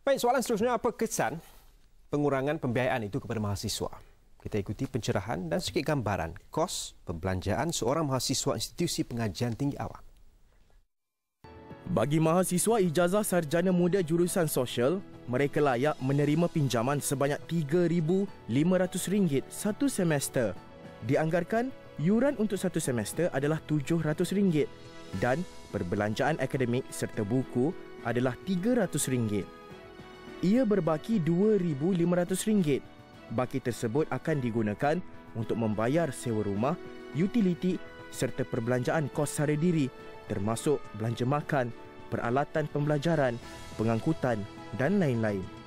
Baik, soalan seterusnya, apa kesan pengurangan pembiayaan itu kepada mahasiswa? Kita ikuti pencerahan dan sedikit gambaran kos perbelanjaan seorang mahasiswa institusi pengajian tinggi awam. Bagi mahasiswa ijazah sarjana muda jurusan sosial, mereka layak menerima pinjaman sebanyak RM3,500 satu semester. Dianggarkan, yuran untuk satu semester adalah RM700 dan perbelanjaan akademik serta buku adalah RM300. Ia berbaki RM2,500. Baki tersebut akan digunakan untuk membayar sewa rumah, utiliti serta perbelanjaan kos sara diri termasuk belanja makan, peralatan pembelajaran, pengangkutan dan lain-lain.